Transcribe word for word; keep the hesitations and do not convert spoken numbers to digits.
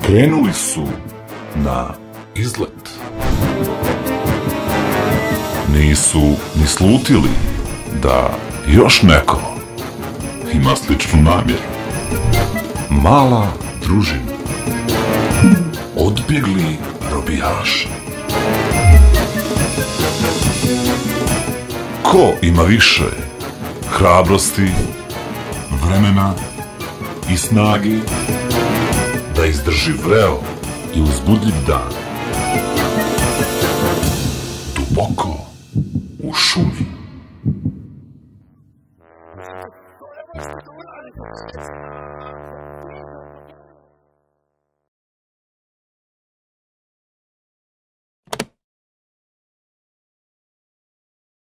krenuli su na izlet. Nisu ni slutili da još neko ima sličnu namjeru. Mala družina. Odbjegli robijaši. Ko ima više hrabrosti, vremena i snagi da izdrži vreo i uzbudljiv dan duboko u šumi?